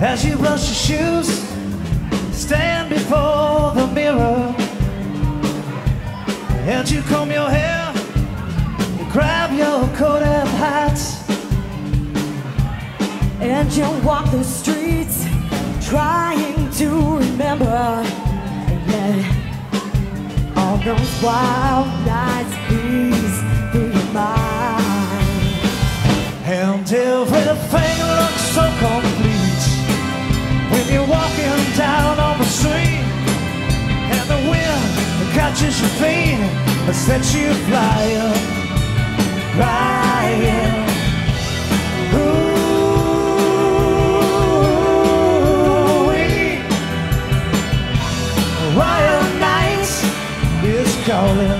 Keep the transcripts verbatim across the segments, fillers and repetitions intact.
As you brush your shoes, stand before the mirror, and you comb your hair, you grab your coat and hat, and you walk the streets trying to remember, yeah, all those wild nights breeze through your mind. And everything looks so complete when you're walking down on the street, and the wind catches your feet and sets you flying, flying. Ooh-wee. Wild night is calling.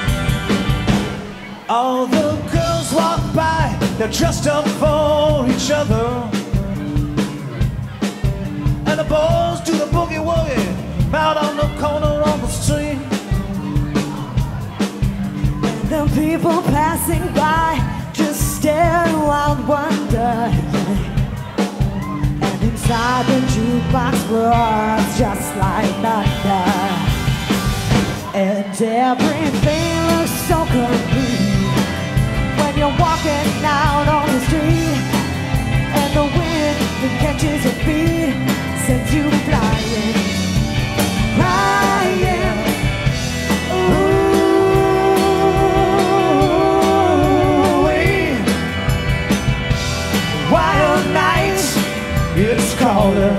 All the girls walk by, they're dressed up for each other, and the boys do the boogie-woogie out on the corner on the street. And the people passing by just stare around, wonder, and inside the jukebox roars just like thunder, and everything looks so complete when you're walking out on the street, and the wind that catches your feet sends you flying, flying. Ooh-wee. Wild night, it's calling.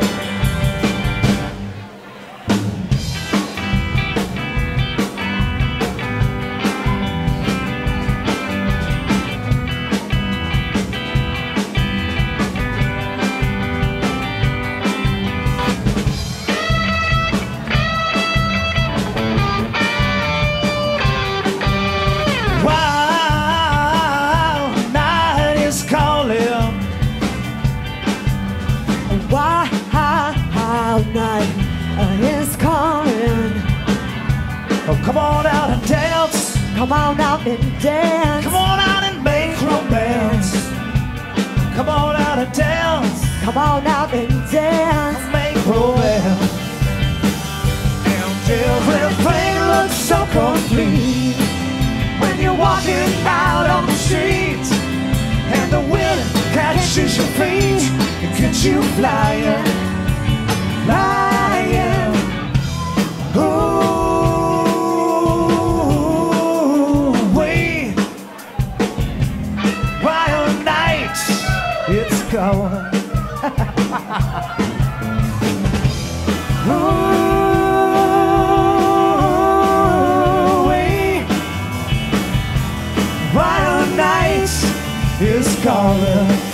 Wild night is calling. Oh, come on out and dance. Come on out and dance. Come on out and make romance. Come on out and dance. Come on out and dance. Make romance. And everything looks so complete when you're walking out on the street, and the wind catches your feet and gets you flying, flying. Ooh-wee. Wild night, it's going. Ooh-wee. Wild night is calling.